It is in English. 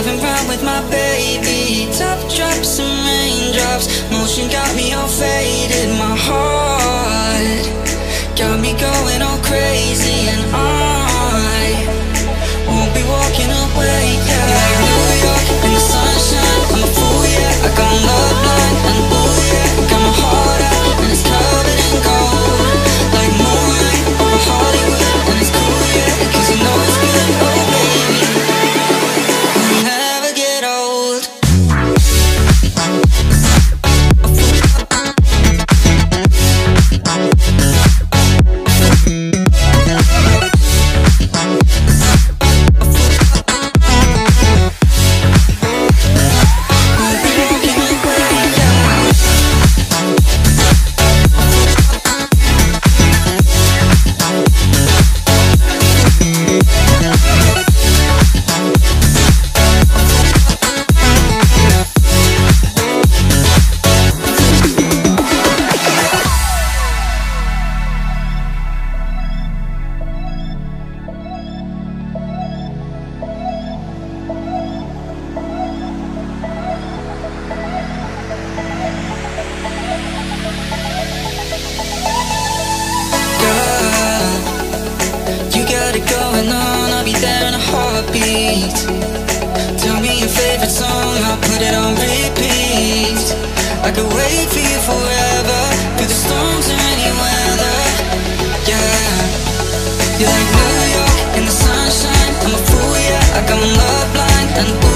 driving round with my baby. Top drops and raindrops, motion got me all faded. My heart got me going all crazy, and I won't be walking away, yeah. Like New York in the sunshine, I'm a fool, yeah. I got my love blind, and ooh, yeah. Got my heart out, and it's covered in gold. Like moonlight over Hollywood, and it's cool, yeah. Cause you know it's good, oh baby, we'll never get old. I'll be there in a heartbeat. Tell me your favorite song, I'll put it on repeat. I could wait for you forever, through the storms or any weather, yeah. You're like New York in the sunshine, I'm a fool, yeah. I got my love blind, and